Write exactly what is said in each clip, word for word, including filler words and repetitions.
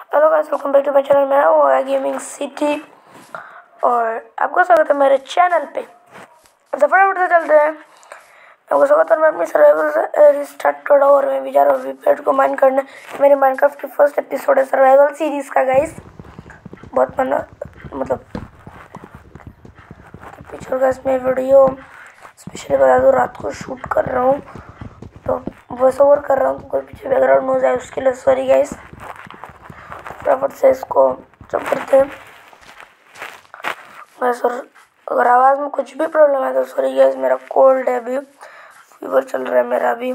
Hello guys, welcome back to my channel. मैं हूँ आया गेमिंग सिटी और आपका स्वागत है मेरे चैनल पे। तो फटाफट से चलते हैं। आपका स्वागत है। मैं अपनी सर्वाइवल रिस्टार्ट कर रहा हूँ और मैं भी जा रहा हूँ पेट को माइन करने। मेरे माइनक्राफ्ट की फर्स्ट एपिसोड है सर्वाइवल सीरीज़ का गाइस। बहुत मना मतलब पिछले गाइस मैं वीडियो स्पेशली बता दूँ, रात को शूट कर रहा हूँ तो वॉइस ओवर कर रहा हूँ, तो कोई पीछे बैकग्राउंड नॉइज़ आए उसके लिए सॉरी गाइस। फटाफट से इसको सब करते हैं गैस। और अगर आवाज़ में कुछ भी प्रॉब्लम है तो सॉरी गैस, मेरा कोल्ड है, अभी फीवर चल रहा है मेरा अभी,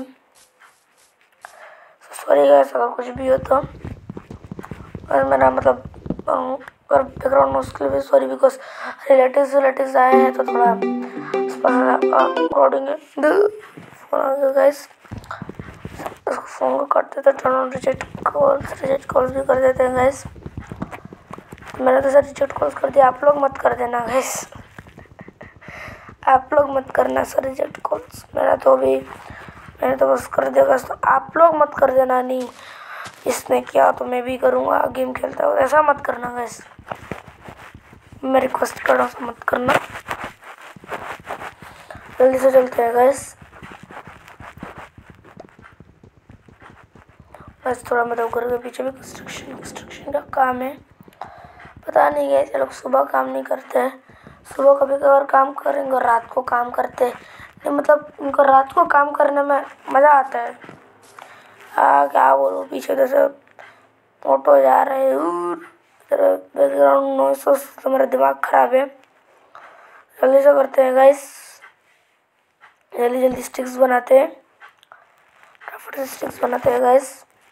सॉरी गैस अगर कुछ भी हो तो। और मेरा मतलब अगर बैकग्राउंड उसके लिए सॉरी, बिकॉज रिलेटिव्स रिलेटिव्स आए हैं तो थोड़ा अकॉर्डिंग फोन आ गया गैस। उसको फ़ोन को करते तो turn on reject calls reject calls भी कर देते हैं गैस। मैंने तो सर रिजेक्ट कॉल्स कर दिया, आप लोग मत कर देना गैस। आप लोग मत करना सर रिजेक्ट कॉल्स, मेरा तो भी मैंने तो बस कर दिया गैस। तो आप लोग मत कर देना, नहीं इसने किया तो मैं भी करूँगा, गेम खेलता हूँ ऐसा मत करना गैस, मैं रिक्वेस्ट कर रहा हूँ, मत करना। जल्दी से चलते हैं गैस। बस थोड़ा मतलब घर के पीछे भी कंस्ट्रक्शन कंस्ट्रक्शन का काम है, पता नहीं गैस ये लोग सुबह काम नहीं करते हैं। सुबह कभी कभार काम करेंगे और रात को काम करते हैं, मतलब उनको रात को काम करने में मज़ा आता है। आ, क्या बोलूँ, पीछे जैसे ऑटो जा रहे हैं, बैकग्राउंड नॉइस तो मेरा दिमाग ख़राब है। जल्दी से करते हैं गाइस, जल्दी जल्दी स्टिक्स बनाते हैं, फटाफट से स्टिक्स बनाते हैं गाइस।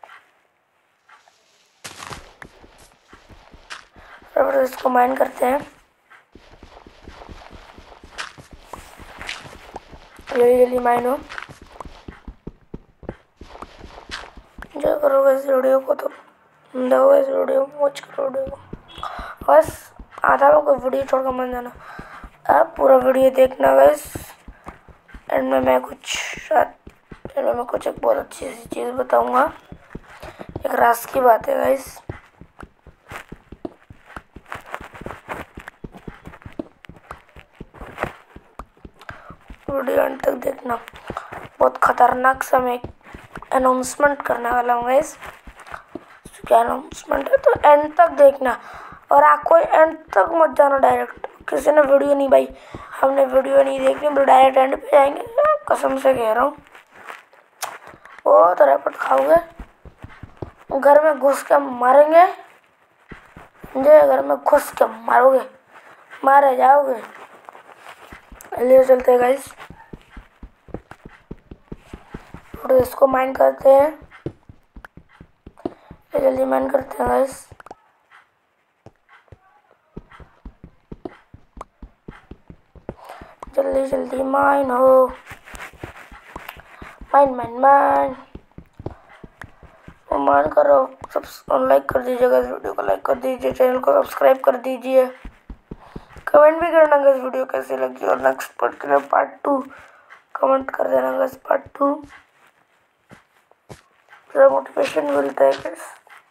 फटाफट से इसको माइन करते हैं, जल्दी जल्दी माइन हो। जो करो इस वीडियो को तो दो, इस वीडियो को वॉच करो वीडियो को, बस आधा में कोई वीडियो छोड़ कर मत जाना, आप पूरा वीडियो देखना गाइस। एंड में मैं कुछ एंड में मैं कुछ एक बहुत अच्छी सी चीज़ बताऊंगा, एक राज की बात है गाइस। वीडियो एंड तक देखना, बहुत खतरनाक सा मैं अनाउंसमेंट करने वाला हूँ गाइस। क्या अनाउंसमेंट है तो एंड तक देखना, और आपको एंड तक मत जाना डायरेक्ट। किसी ने वीडियो नहीं भाई, हमने वीडियो नहीं देखनी, तो डायरेक्ट एंड पे जाएंगे, कसम से कह रहा हूँ वो तो रैपट खाओगे, घर में घुस के मारेंगे, जो घर में घुस के मारोगे मारे जाओगे। ले चलते हैं गाइस, तो इसको माइन करते हैं, जल्दी माइन करते हैं गाइस। जल्दी जल्दी माइन हो, माइन माइन माइन मान करो, सब लाइक कर दीजिएगा, इस वीडियो को लाइक कर दीजिए, चैनल को सब्सक्राइब कर दीजिए, कमेंट भी करना गाइस वीडियो कैसी लगी, और नेक्स्ट पार्ट के लिए पार्ट टू कमेंट कर देना गाइस, पार्ट टू थोड़ा मोटिवेशन मिलता है गाइस।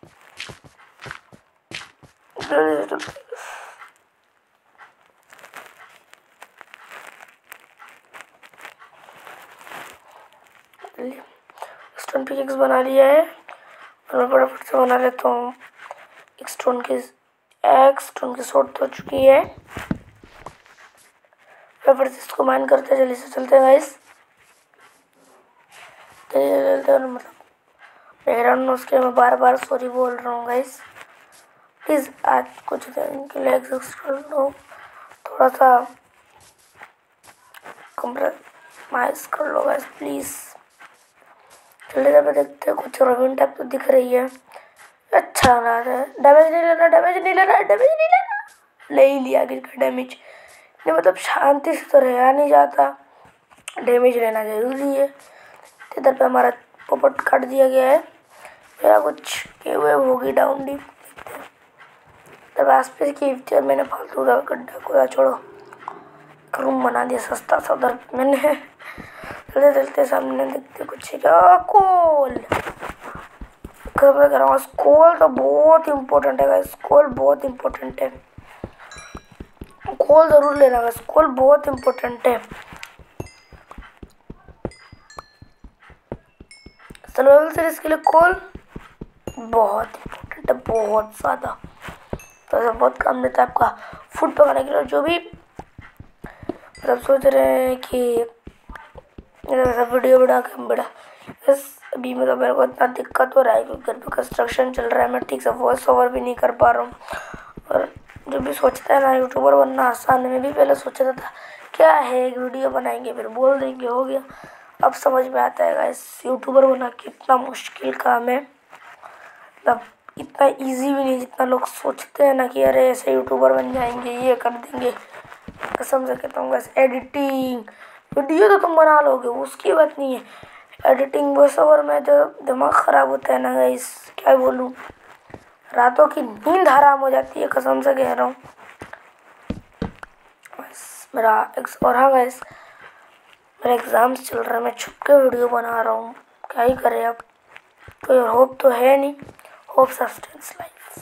स्टोन पिकेक्स बना लिया है और मैं फटाफट से बना लेता हूँ एक स्टोन की एक स्टोन की शॉर्ट हो चुकी है। फटाफट से इसको माइन करते हैं, जल्दी से चलते हैं गाइस, चलते हैं। मतलब बैकग्राउंड में उसके मैं बार बार सॉरी बोल रहा हूँ गाइस, प्लीज़ आज कुछ दिन के लिए एग्जिस्ट कर लो, थोड़ा सा कम्प्रोमाइज़ कर लो गाइस प्लीज़। जल्दी जल्दी देखते हैं, कुछ रोबिन टाइप तो दिख रही है, अच्छा लग रहा है। डैमेज नहीं लेना, डैमेज नहीं लेना, डैमेज नहीं लेना, ले ही लिया किसका डैमेज, नहीं मतलब शांति से तो रहा नहीं जाता, डैमेज लेना जरूरी है। इधर पे हमारा पोपट काट दिया गया है, मेरा कुछ वे होगी डाउन डी तब आसपास की थी और मैंने फालतू का गड्ढा खोदा, छोड़ो रूम बना दिया सस्ता सा उधर मैंने। चलते चलते सामने देखते कुछ कोल कसम से कह रहा हूँ, स्कूल तो बहुत इम्पोर्टेंट है गाइस, स्कूल बहुत इम्पोर्टेंट है, स्कूल ज़रूर लेना गाइस, स्कूल बहुत इम्पोर्टेंट है। सर्वाइवल सीरीज के लिए कॉल बहुत इम्पोर्टेंट है, बहुत ज़्यादा। तो ऐसा बहुत काम देता है आपका फूड पकाने के लिए। जो भी मतलब सोच रहे हैं कि ऐसा वीडियो बना के बड़ा, बस अभी मतलब मेरे को इतना दिक्कत हो रहा है क्योंकि घर पे कंस्ट्रक्शन चल रहा है, मैं ठीक से वॉइस ओवर भी नहीं कर पा रहा हूँ। और जो भी सोचता है ना यूट्यूबर बनना आसान है, मैं भी पहले सोचा था क्या है एक वीडियो बनाएंगे फिर बोल देंगे हो गया। अब समझ में आता है गाइस यूट्यूबर बनना कितना मुश्किल काम है, मतलब इतना इजी भी नहीं जितना लोग सोचते हैं ना कि अरे ऐसे यूट्यूबर बन जाएंगे ये कर देंगे। कसम से कहता हूँ गाइस, एडिटिंग वीडियो तो तुम बना लोगे उसकी बात नहीं है, एडिटिंग वॉइस ओवर में जो दिमाग ख़राब होता है ना गाइस, क्या बोलूँ, रातों की नींद हराम हो जाती है, कसम से कह रहा हूँ। बस मेरा और हाँ गाइस, मेरे एग्ज़ाम्स चल रहा है, मैं छुप के वीडियो बना रहा हूँ, क्या ही करें अब, कोई होप तो है नहीं, होप सस्टेन्स लाइफ।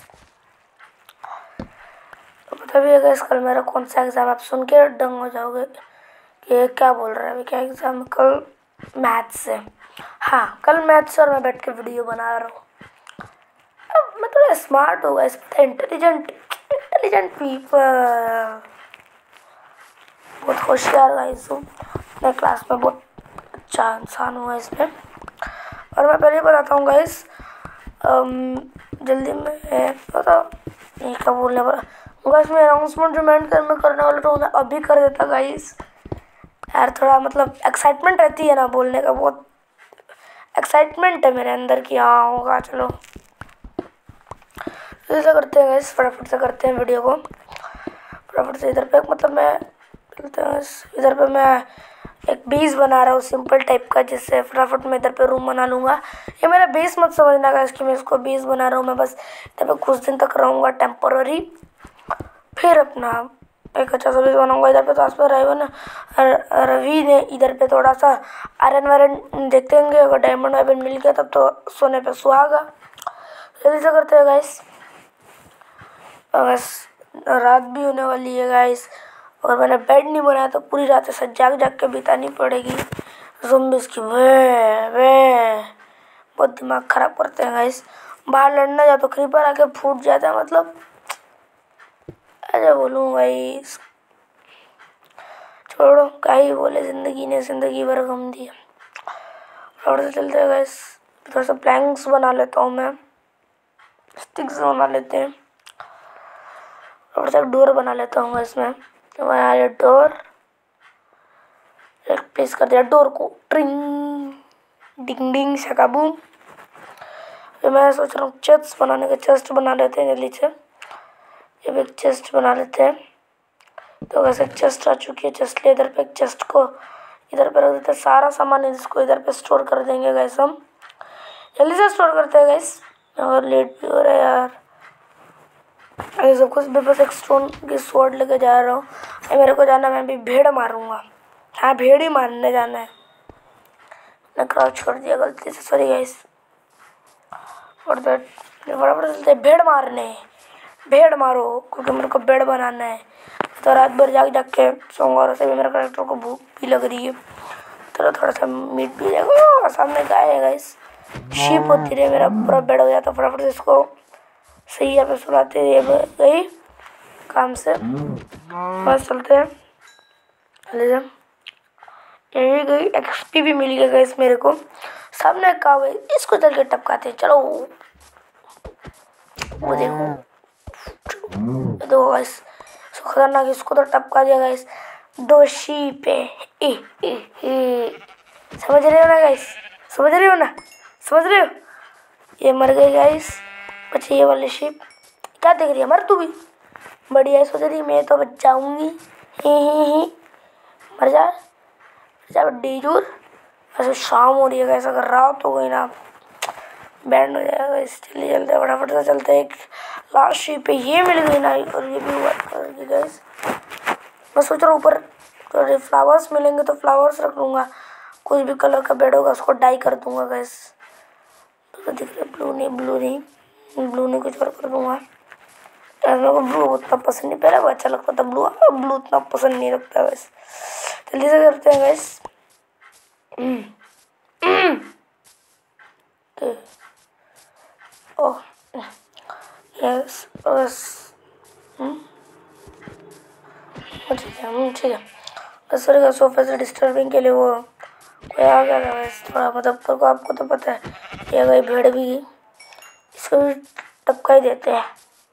तो पता भी है गाइस कल मेरा कौन सा एग्ज़ाम, आप सुन के दंग हो जाओगे कि क्या बोल रहा है अभी, क्या एग्ज़ाम, कल मैथ्स है। हाँ कल मैथ्स और मैं बैठ के वीडियो बना रहा हूँ। अब मैं थोड़ा स्मार्ट होगा इस पर, इंटेलिजेंट इंटेलिजेंट पीपल, बहुत होशियार गाइस हूँ, मैं क्लास में बहुत अच्छा इंसान हुआ इसमें। और मैं पहले बताता हूँ गाइस, जल्दी में पता नहीं क्या बोलने वाला गाइस, मैं अनाउंसमेंट जो मैं कर में करने वाला था उन्हें अभी कर देता गाइस यार, थोड़ा मतलब एक्साइटमेंट रहती है ना बोलने का, बहुत एक्साइटमेंट है मेरे अंदर कि हाँ होगा, चलो ऐसा करते हैं गाइस, फटाफट से करते हैं वीडियो को, फटाफट से। इधर पे मतलब मैं इधर पे मैं एक बेस बना रहा हूँ सिंपल टाइप का, जिससे फटाफट मैं इधर पे रूम बना लूँगा। ये मेरा बेस मत समझना गाइस कि मैं इसको बेस बना रहा हूँ, मैं बस इधर पे कुछ दिन तक रहूँगा टेम्पोररी, फिर अपना एक अच्छा सा बेस बनाऊँगा। इधर पे तो आसपास रहेगा ना रवि ने, इधर पे थोड़ा सा आयरन वायरन देखेंगे, अगर डायमंड वायमंड मिल गया तब तो सोने पे सुहागा। जल्दी से करते हैं गाइस, बस रात भी होने वाली है गाइस, और मैंने बेड नहीं बनाया तो पूरी रात ऐसा जाग जाग के बितानी पड़ेगी। ज़ॉम्बीज़ की वे वे बहुत दिमाग ख़राब करते हैं गाइस, बाहर लड़ने जाओ तो क्रीपर आके फूट जाता है, मतलब ऐसा बोलूँ गाइस, छोड़ो क्या ही बोले, ज़िंदगी ने ज़िंदगी भर गम दिया। और से चलते हैं गाइस, थोड़ा सा प्लैंक्स बना लेता हूँ मैं, स्टिक्स बना लेते हैं, और से डोर बना लेता हूँ इसमें, बना लिया डोर, प्लेस कर दिया डोर को, ट्रिंग डिंग डिंग शकाबूम। फिर मैं सोच रहा हूँ चेस्ट बनाने का, चेस्ट बना लेते हैं जल्दी से, ये भी एक चेस्ट बना लेते हैं। तो वैसे चेस्ट आ चुकी है, चेस्ट ले इधर पे, चेस्ट को इधर पे रख देते हैं, सारा सामान इसको इधर पे स्टोर कर देंगे गाइस, हम जल्दी से स्टोर करते हैं गाइस, और लेट भी हो रहा है यार, अरे सब कुछ मैं बस एक स्टोन की स्वॉर्ड लेके जा रहा हूँ। मेरे को जाना, मैं भी भेड़ मारूंगा, हाँ भेड़ ही मारने जाना है, मैंने क्राउच छोड़ दिया गलती से, सॉरी गाइस। और बराबर चलते भेड़ मारने, भेड़ मारो क्योंकि मेरे को बेड बनाना है, तो रात भर जाग जाग के सोऊंगा, और ऐसे भी मेरे करेक्टर को भूख भी लग रही है, चलो थोड़ा सा मीट भी जाएगा। सामने गाय है गाइस, शीप होती रहे, मेरा पूरा बेड हो जाता, फटाफट से इसको सही यहाँ पे सुलाते हुए गई काम से, बस चलते हैं ले यही गई, एक्सपी भी मिल गया गाइस मेरे को। सामने का हुआ इसको चल के टपकाते, चलो वो देखो देखो गाइस, इसको खतरनाक, इसको तो टपका दिया गाइस, दो शीप है, ए, ए, ए। समझ रहे हो ना गाइस, समझ रहे हो ना, समझ रहे हो, ये मर गई गाइस, बची ये वाली शीप, क्या देख रही है, मर तू भी, बढ़िया सोच रही मैं तो बच जाऊंगी, ही ही ही मर जा जा डीजूर। ऐसे शाम हो रही है गाइस, अगर रात हो गई ना बैंड हो जाएगा गाइस, जल्दी चलते फटाफट से चलते, एक लास्ट शीप पे ये मिल गई ना, और ये भी हुआ गाइस। मैं सोच रहा हूँ ऊपर तो फ्लावर्स मिलेंगे तो फ्लावर्स रख लूँगा, कुछ भी कलर का बेड होगा उसको डाई कर दूंगा गाइस, तो दिख रहा है ब्लू नहीं ब्लू नहीं ब्लू नहीं कुछ और कर दूंगा यार। मेरे को ब्लू उतना पसंद नहीं, पहले वो अच्छा लगता था ब्लू, अब ब्लू उतना पसंद नहीं लगता वैसे। जल्दी से करते हैं गाइस। ओह यस बस ठीक है ठीक है। सॉरी का सोफे से डिस्टर्बिंग के लिए वो कोई आ गया था वैसे थोड़ा, मतलब तो आपको तो पता है ये गई भेड़ भी, इसको भी टपका ही देते हैं।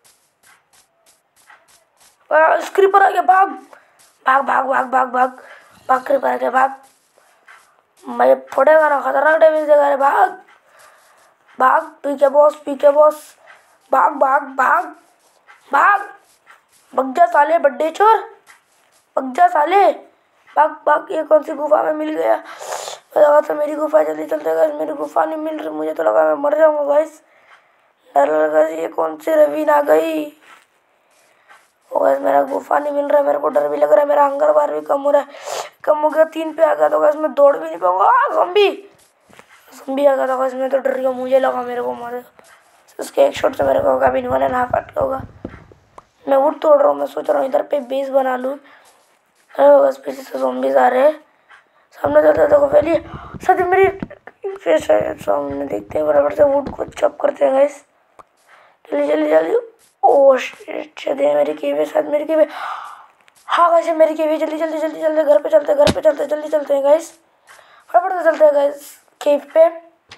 क्रीपर आ गया, भाग भाग भाग भाग भाग भाग भाग क्रीपर आ गया भाग। मैं फोड़ेगा ना, खतरनाक डैमेज देगा रे, भाग भाग पीके बॉस पीके बॉस भाग भाग भाग भाग भग जा साले बड्डे चोर, भग जा साले भाग भाग। ये कौन सी गुफा में मिल गया, लगा था मेरी गुफा, जल्दी चलते गाइस। मेरी गुफा नहीं मिल रही, मुझे तो लगा मैं मर जाऊंगा गाइस, डर लगा। ये कौन सी रवीन आ गई गाइस, मेरा गुफा नहीं मिल रहा है, मेरे को डर भी लग रहा है, मेरा हंगर बार भी कम हो रहा है, कम हो गया, तीन पे आ गया तो गाइस मैं दौड़ भी नहीं पाऊंगा। ज़ॉम्बी ज़ॉम्बी आ गया था गाइस, मैं तो डर गया, मुझे लगा मेरे को मारे, उसके एक शॉट से मेरे को कभी नहीं माने ना काट होगा। मैं वुड तोड़ रहा हूँ, मैं सोच रहा हूँ इधर पे बेस बना लूँ। बस पीछे से ज़ॉम्बीज़ आ रहे हैं, सामने चलते देखो पहले सच मेरी फेस है सामने, देखते हैं बराबर से वुड को चॉप करते हैं गाइस। जल्दी जल्दी जल्दी, ओह शिट दे मेरी केव है, शायद मेरी केव है, हाँ गाइस मेरी केव है। जल्दी जल्दी जल्दी जल्दी घर पे चलते हैं, घर पे चलते हैं, जल्दी चलते हैं गाइस, फटाफट से चलते हैं गाइस केव पे।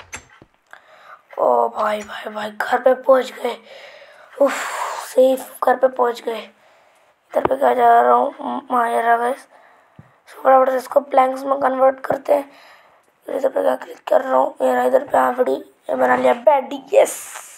ओ भाई भाई भाई घर पे पहुंच गए, उफ सेफ घर पे पहुंच गए। इधर पे क्या जा रहा हूँ, माया गाइस, फटाफट से इसको प्लैंक्स में कन्वर्ट करते हैं। इधर पे क्या क्लिक कर रहा हूँ, मेरा इधर पे आंवड़ी ये बना लिया बेड, यस।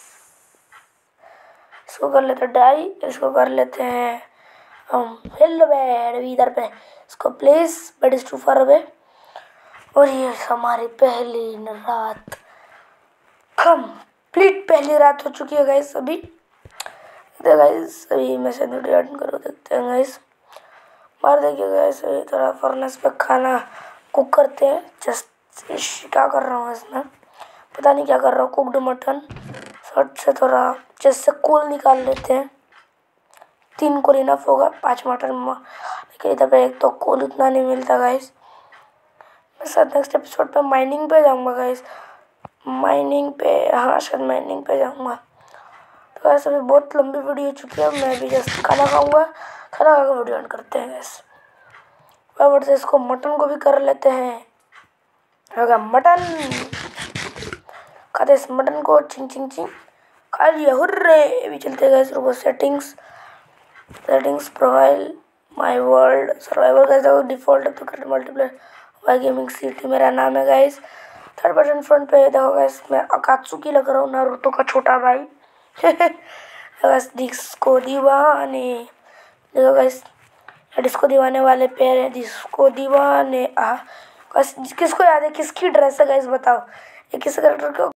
इसको कर लेते हैं डाई, इसको कर लेते हैं हम हेलो बेड इधर पे, इसको place bed is too far away. और ये हमारी पहली रात कंप्लीट, पहली रात हो चुकी है गाइस अभी। इधर गाइस अभी मैं से वीडियो एड करो, देखते हैं गाइस। बाहर देखिए गाइस, अभी थोड़ा फर्नेस पे खाना कुक करते हैं। जस्ट क्या कर रहा हूँ इसमें, पता नहीं क्या कर रहा हूँ, कुकड मटन शॉर्ट से थोड़ा जैसे कोल निकाल लेते हैं, तीन कोल इनफ होगा पाँच मटन में, लेकिन इधर पे एक तो कोल उतना नहीं मिलता गाइस। मैं शायद नेक्स्ट एपिसोड पे माइनिंग पे जाऊँगा गाइस, माइनिंग पे, हाँ शायद माइनिंग पे जाऊँगा। तो ऐसे भी बहुत लंबी वीडियो हो चुकी है, मैं भी जस्ट खाना खाऊँगा, खाना खा के वीडियो एंड करते हैं गाइस। बराबर से इसको मटन को भी कर लेते हैं, होगा मटन, खाते इस मटन को, चिंग चिंग चिंग खा लिया, हुर्रे। अभी चलते गए रुको, settings settings profile my world survival guys, देखो डिफॉल्ट है तो कर मल्टीप्लेयर वाई गेमिंग सिटी मेरा नाम है गाइस। थर्ड पर्सन फ्रंट पे देखो गाइस, मैं अकात्सुकी लग रहा हूँ, नारुतो का छोटा भाई। गाइस डिस्को दीवाने, देखो गाइस डिस्को दीवाने वाले पैर है, डिस्को दीवाने। आ गाइस किसको याद है किसकी ड्रेस है गाइस, बताओ ये किस करेक्टर को